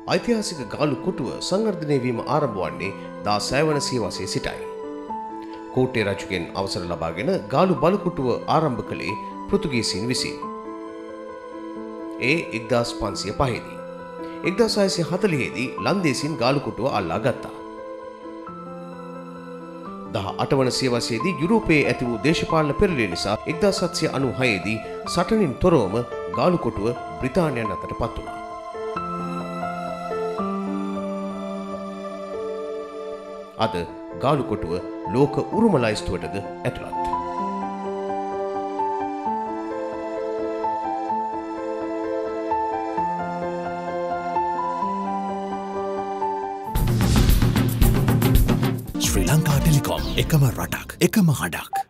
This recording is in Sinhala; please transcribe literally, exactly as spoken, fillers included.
ඓතිහාසික ගාලු කොටුව සංවර්ධනය වීම ආරම්භ වන්නේ දාසය වන සියවසේ සිටයි. කෝට්ටේ රජුගෙන් අවසර ලබාගෙන ගාලු බලකොටුව ආරම්භ කළේ පෘතුගීසීන් විසින්. ඒ එක්දාස් පන්සිය පහේ දී. එක්දාස් හයසිය හතළිහේ දී ලන්දේසින් ගාලු කොටුව අල්ලා ගත්තා. දහ අට වන සියවසේදී යුරෝපයේ ඇති වූ දේශපාලන පෙරළිය නිසා එක්දාස් හත්සිය අනූහයේ දී සටනින් තොරවම ගාලු කොටුව බ්‍රිතාන්‍යයන් අතට පත් වුණා. අද ගාලු කොටුව ලෝක උරුම ලයිස්තුවටද ඇතුළත්. ශ්‍රී ලංකා ටෙලිකොම් එකම රටක් එකම හඬක්.